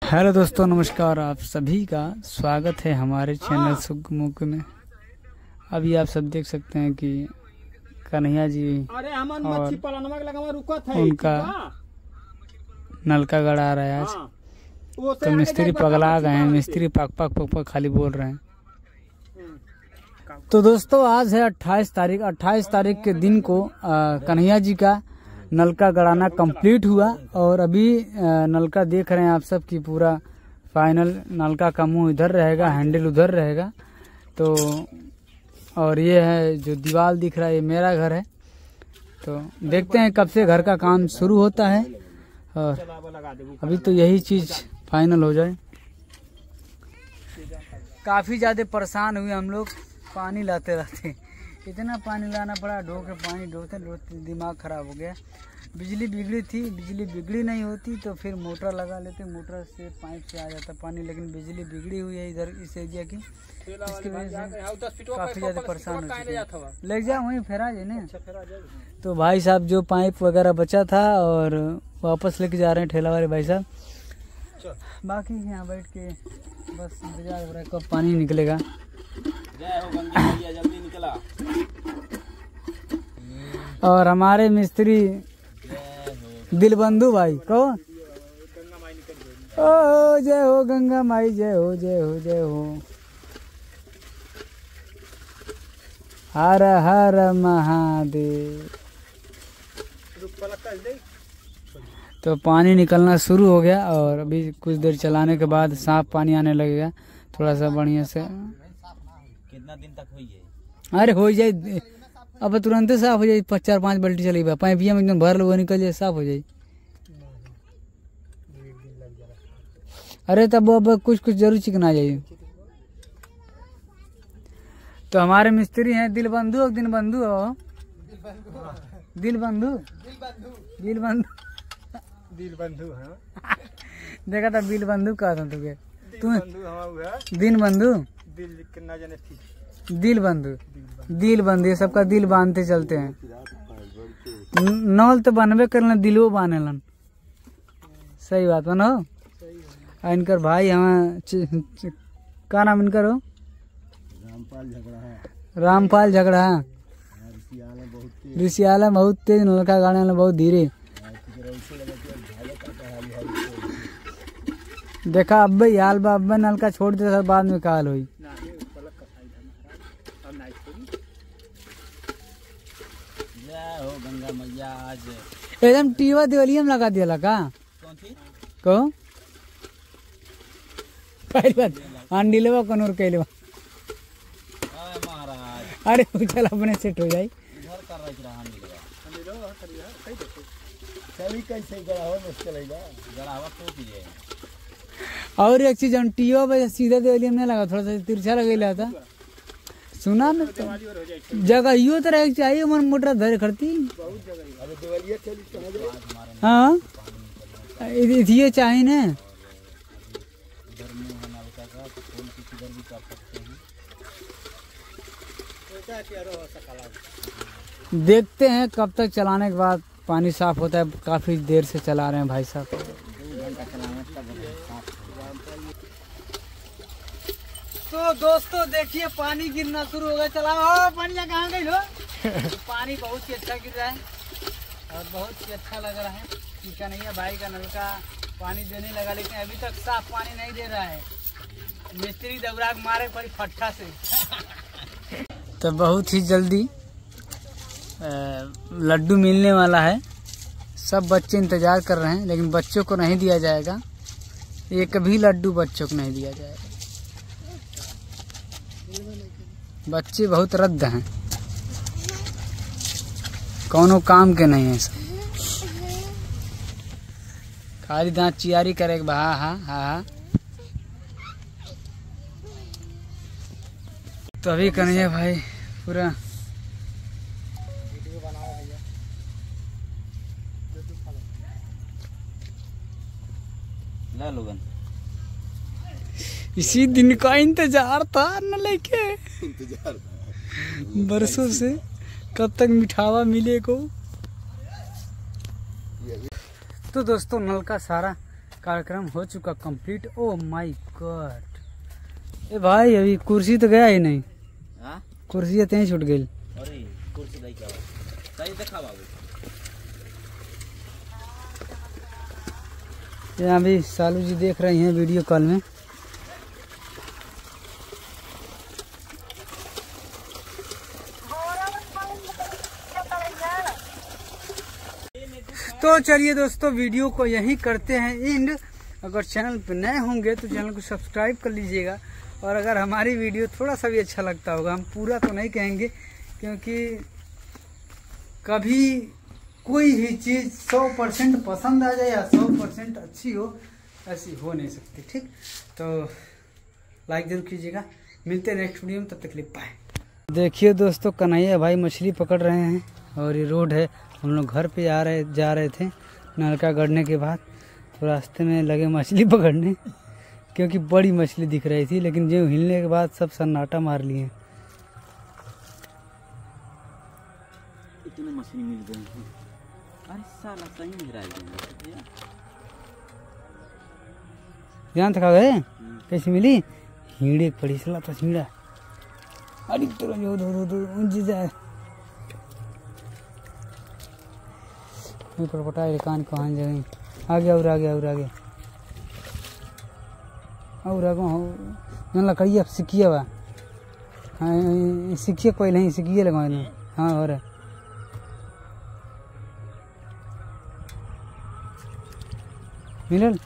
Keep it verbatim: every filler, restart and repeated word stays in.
Hello दोस्तों, नमस्कार। आप सभी का स्वागत है हमारे चैनल सुगमुख में। अभी आप सब देख सकते हैं कि कन्हैया जी और उनका नलका गड़ा रहा है आज। तो मिस्त्री पगला गए हैं, मिस्त्री पक पक पक पक खाली बोल रहे हैं। तो दोस्तों, आज है अट्ठाईस तारीख। अट्ठाईस तारीख के दिन को कन्हैया जी का नलका गड़ाना कंप्लीट हुआ और अभी नलका देख रहे हैं आप सब की पूरा फाइनल नलका का मुंह इधर रहेगा, हैंडल उधर रहेगा। तो और ये है जो दीवार दिख रहा है, ये मेरा घर है। तो देखते हैं कब से घर का काम शुरू होता है और अभी तो यही चीज फाइनल हो जाए। काफी ज्यादा परेशान हुए हम लोग पानी लाते लाते। इतना पानी लाना पड़ा, ढो के पानी ढोते ढोते दिमाग खराब हो गया। बिजली बिगड़ी थी, बिजली बिगड़ी नहीं होती तो फिर मोटर लगा लेते, मोटर से पाइप से आ जाता पानी। लेकिन बिजली बिगड़ी हुई है इधर इस एरिया की, इसकी वजह से काफ़ी ज़्यादा परेशान हो चुके। ले जाओ वहीं फेरा जाए ना। तो भाई साहब जो पाइप वगैरह बचा था और वापस लेके जा रहे हैं ठेला वाले भाई साहब। बाकी यहाँ बैठ के बस इंतजार हो रहा है कब पानी निकलेगा। जल्दी निकला। और हमारे मिस्त्री दिलबंधु भाई को ओ जय हो गंगा माई, जय हो जय हो जय हो। हर हर महादेव। तो पानी निकलना शुरू हो गया और अभी कुछ देर चलाने के बाद साफ पानी आने लगेगा थोड़ा सा बढ़िया से। कितना दिन तक हुई है? अरे हो जाए, अब तुरंत साफ हो जाए। चार पांच बाल्टी चली गई, पाइपिया में एकदम भर लो, निकल जाए, साफ हो जाए। अरे तब अब कुछ कुछ जरूर चिकना जाइए। तो हमारे मिस्त्री हैं दिलबंधु और दिनबंधु हो दिलबंधु दिलबंधु दिलबंधु देखा था बिलबंधु कहा था तुझे तू दिन बंधु दिल बंधु दिल बंधु, ये सबका दिल बांधते चलते हैं। नौल तो बनबे कर दिलो बांधे लन। सही बात बनो। इनकर भाई हम का नाम इनकर हो? रामपाल झगड़ा। रामपाल झगड़ा। ऋषियाला बहुत तेज, नलका गाड़े वाला बहुत धीरे। देखा अब हाल बा, अब नलका छोड़ दे बाद में काल हुई। गंगा मैया आज एकदम टीवा दिवाली में लगा दिया का को पहली बात अंडी लेवा कनूर कैलेवा। महाराज अरे चल अपने सेट हो जाए। इधर कर रहा है चली कैसे गड़ा हो चलेगा गड़ावा टूट गए। और एक चीज टीवा पे सीधा दिवाली में नहीं लगा, थोड़ा सा तिरछा लगेला था। सुना ना तो जगह यो तरह चाहिए मन मोटर धरे खड़ती। हाँ ये चाहिए ना। देखते हैं कब तक चलाने के बाद पानी साफ होता है। काफी देर से चला रहे हैं भाई साहब। तो दोस्तों देखिए पानी गिरना शुरू हो गया। चलाओ पानी कहाँ गई लो। पानी बहुत ही अच्छा गिर रहा है और बहुत ही अच्छा लग रहा है। ठीक नहीं है भाई का नलका पानी देने लगा, लेकिन अभी तक साफ पानी नहीं दे रहा है। मिस्त्री दबराग मारे पड़ी फट्टा से। तो बहुत ही जल्दी लड्डू मिलने वाला है। सब बच्चे इंतजार कर रहे हैं, लेकिन बच्चों को नहीं दिया जाएगा। एक भी लड्डू बच्चों को नहीं दिया जाएगा। बच्चे बहुत रद्द हैं, कौनो काम के नहीं है। खाली दांत चियारी करे बा। हा हा हा। तो अभी कन्हैया भाई पूरा ला लोगन इसी दिन का इंतजार था न लेके इंतजार बरसों से कब तक मिठावा मिले को। तो दोस्तों नल का सारा कार्यक्रम हो चुका कंप्लीट। ओ माय गॉड, ए भाई अभी कुर्सी तो गया ही नहीं, हाँ कुर्सी यहीं छूट गई। अरे कुर्सी दई क्या सही देखा बाबू। यहाँ भी सालू जी देख रही हैं वीडियो कॉल में। तो चलिए दोस्तों, वीडियो को यहीं करते हैं एंड। अगर चैनल पर नए होंगे तो चैनल को सब्सक्राइब कर लीजिएगा, और अगर हमारी वीडियो थोड़ा सा भी अच्छा लगता होगा, हम पूरा तो नहीं कहेंगे क्योंकि कभी कोई भी चीज़ सौ परसेंट पसंद आ जाए या सौ परसेंट अच्छी हो, ऐसी हो नहीं सकती। ठीक, तो लाइक जरूर कीजिएगा। मिलते हैं नेक्स्ट वीडियो में, तब तक के लिए बाय। देखिए दोस्तों, कन्हैया भाई मछली पकड़ रहे हैं और ये रोड है। हम लोग घर पे आ रहे जा रहे थे नलका गड़ने के बाद, तो रास्ते में लगे मछली पकड़ने क्योंकि बड़ी मछली दिख रही थी, लेकिन जो हिलने के बाद सब सन्नाटा मार लिए। इतने मछली मिल गए हैं। अरे साला सही में गिरा दिया। ध्यान थका गए कैसे मिली हीड़े पड़ी सला तो हीड़ा। अरे तो जो दो दो दो ऊंची जाए पर पटाए कान कहाँ जगह आगे और आगे और आगे और आगे हो लकड़िया सिकिया बा। हाँ सिकिए पहले ही सिकिए लगा। हाँ और मिलल।